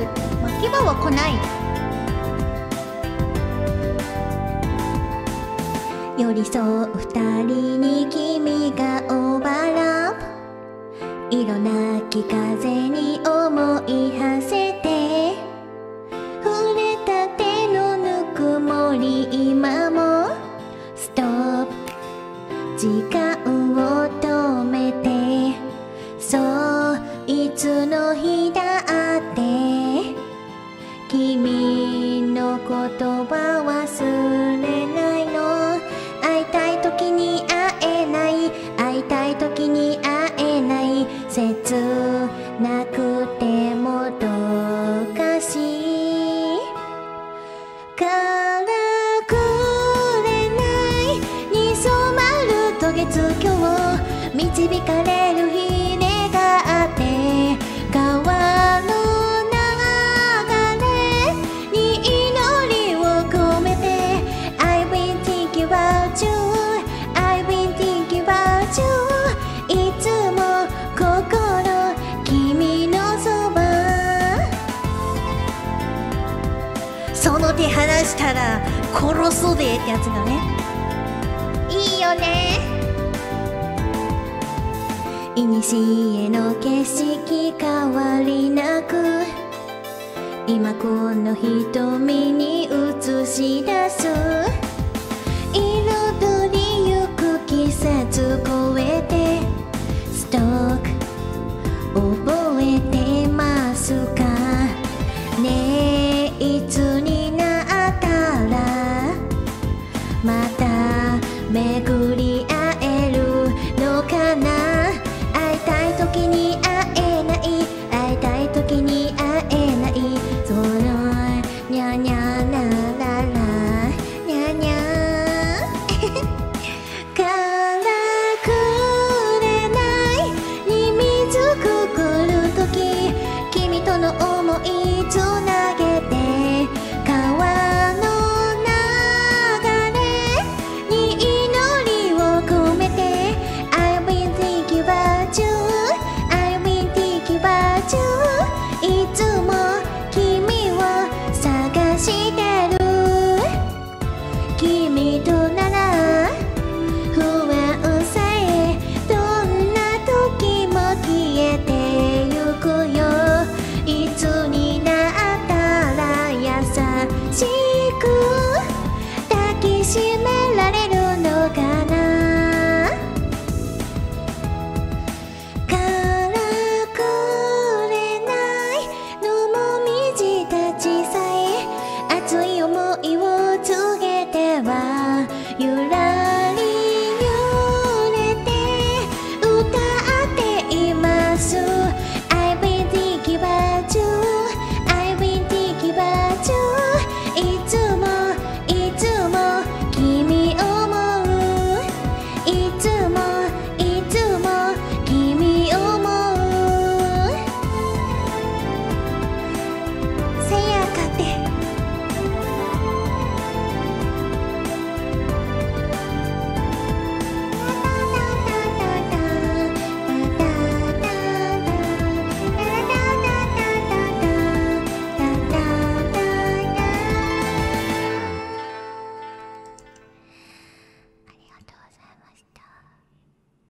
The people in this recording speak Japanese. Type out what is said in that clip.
巻き場は来ない。 寄り添う二人に君がオーバーラップ、色なき風に思い馳せて、触れた手のぬくもり今もストップ、時間を止めて、そういつの日だって君の言葉忘れないの。会いたい時に会えない、会いたい時に会えない、切なくてもどかしいからくれないに染まる渡月橋、導かれる日願って川の流れに祈りを込めて I've been thinking about you, I've been thinking about you、 いつも心君のそば。 その手離したら殺すでってやつだね。いいよね。 いにしえの景色変わりなく、今この瞳に映し出す、彩りゆく季節超えてストック覚えてますかねえ、いつになったらまた巡